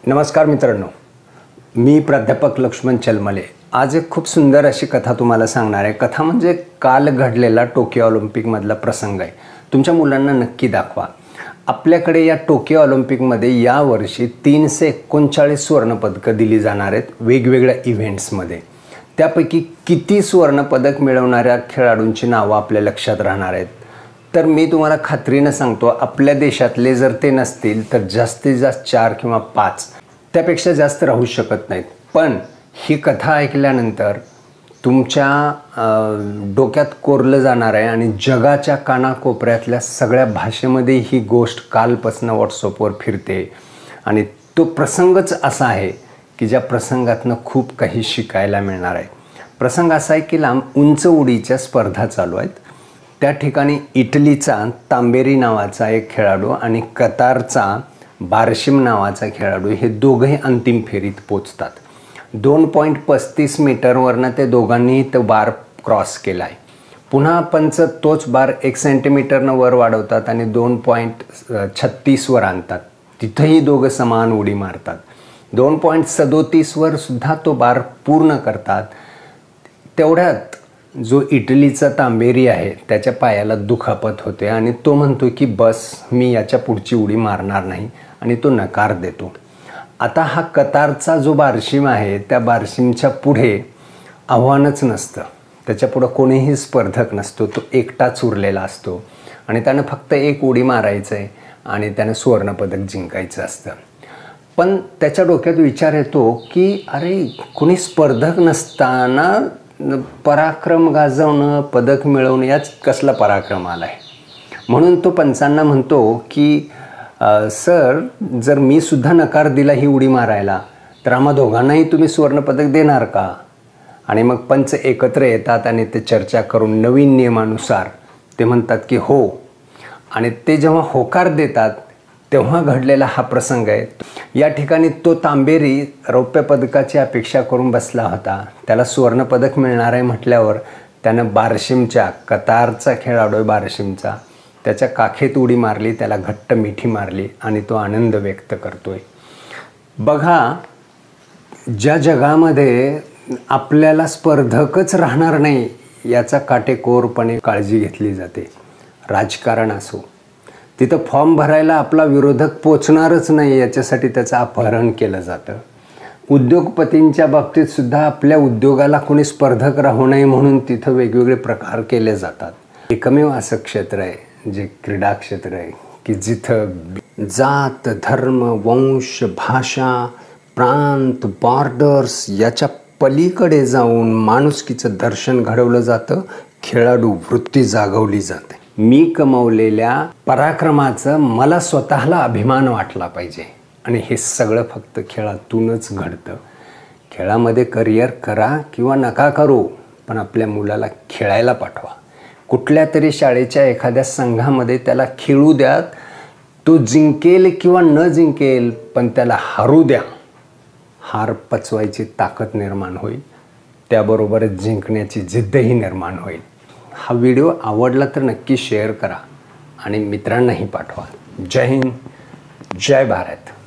नमस्कार मित्रांनो, मी प्राध्यापक लक्ष्मण चलमले आज एक खूप सुंदर अशी कथा तुम्हाला सांगणार आहे। कथा म्हणजे काल घडलेला टोकियो ऑलिम्पिकमधला प्रसंग आहे। तुमच्या मुलांना नक्की दाखवा। आपल्याकडे या टोकियो ऑलिम्पिकमध्ये यावर्षी 339 सुवर्णपदकं दिली जाणार आहेत वेगवेगळ्या इव्हेंट्समध्ये। त्यापैकी किती सुवर्णपदक मिळवणाऱ्या खेळाडूंची नावं आपल्या लक्षात राहणार आहेत तर मी तुम्हाला खात्रीने सांगतो, आपल्या देशातले जर ते नसतील तर जास्तीत जास्त 4 किंवा 5 त्यापेक्षा जास्त राहू शकत नाहीत। पण ही कथा ऐकल्यानंतर तुमच्या डोक्यात कोरलं जाणार आहे आणि जगाच्या कानाकोपऱ्यातल्या सगळ्या भाषेमध्ये ही गोष्ट कालपासून व्हॉट्सअपवर फिरते आणि तो प्रसंगच असा आहे की ज्या प्रसंगातनं खूप काही शिकायला मिळणार आहे। प्रसंग असा आहे की लांब उंच उडीच्या स्पर्धा चालू आहेत। त्या ठिकाणी इटलीचा तांबेरी नावाचा एक खेळाडू आणि कतारचा बारशिम नावाचा खेळाडू हे दोघे अंतिम फेरीत पोचतात। 2.35 मीटरवरनं ते दोघांनी तो बार क्रॉस केला आहे। पुन्हा पंच तोच बार 1 सेंटीमीटरनं वर वाढवतात आणि 2.36 वर आणतात। तिथेही दोघं समान उडी मारतात। 2.37 वर सुद्धा तो बार पूर्ण करतात। तेवढ्यात जो इटलीचा तांबेरी आहे त्याच्या पायाला दुखापत होते आणि तो म्हणतो की बस मी याच्या पुढची उडी मारणार नाही आणि तो नकार देतो। आता हा कतारचा जो बारशिम आहे त्या बारशिमच्या पुढे आव्हानच नसतं, त्याच्या पुढे कोणीही स्पर्धक नसतो, तो एकटाच उरलेला असतो आणि त्यानं फक्त एक उडी मारायचं आहे आणि त्यानं सुवर्णपदक जिंकायचं असतं। पण त्याच्या डोक्यात विचार येतो की अरे कोणी स्पर्धक नसताना पराक्रम गाजवणं, पदक मिळवणं याच कसला पराक्रम आला आहे। म्हणून तो पंचांना म्हणतो की सर, जर मी सुद्धा नकार दिला ही उडी मारायला तर आम्हा दोघांनाही तुम्ही सुवर्णपदक देणार का? आणि मग पंच एकत्र येतात आणि ते चर्चा करून नवीन नियमानुसार ते म्हणतात की हो। आणि ते जेव्हा होकार देतात तेव्हा घडलेला हा प्रसंग आहे। या ठिकाणी तो तांबेरी रौप्य पदकाची अपेक्षा करून बसला होता। त्याला सुवर्णपदक मिळणार आहे म्हटल्यावर त्यानं बारशिमच्या, कतारचा खेळाडू बारशिमचा, त्याच्या काखेत उडी मारली, त्याला घट्ट मिठी मारली आणि तो आनंद व्यक्त करतोय। बघा, ज्या जगामध्ये आपल्याला स्पर्धकच राहणार नाही याचा काटेकोरपणे काळजी घेतली जाते, राजकारण असो, तिथं फॉर्म भरायला आपला विरोधक पोचणारच नाही याच्यासाठी त्याचं अपहरण केलं जातं। उद्योगपतींच्या बाबतीत सुद्धा आपल्या उद्योगाला कोणी स्पर्धक राहू नये म्हणून तिथं वेगवेगळे प्रकार केले जातात। एकमेव असं क्षेत्र आहे जे क्रीडा क्षेत्र आहे की जिथं जात, धर्म, वंश, भाषा, प्रांत, बॉर्डर्स याच्या पलीकडे जाऊन माणुसकीचं दर्शन घडवलं जातं, खेळाडू वृत्ती जागवली जाते। मी कमावलेल्या पराक्रमाचं मला स्वतःला अभिमान वाटला पाहिजे आणि हे सगळं फक्त खेळातूनच घडतं। खेळामध्ये करिअर करा किंवा नका करू, पण आपल्या मुलाला खेळायला पाठवा। कुठल्या तरी शाळेच्या एखाद्या संघामध्ये त्याला खेळू द्या, तो जिंकेल किंवा न जिंकेल पण त्याला हारू द्या। हार पचवायची ताकद निर्माण होईल, त्याबरोबरच जिंकण्याची जिद्दही निर्माण होईल। हा व्हिडिओ आवडला तर नक्की शेअर करा आणि मित्रांनाही पाठवा। जय हिंद, जय भारत।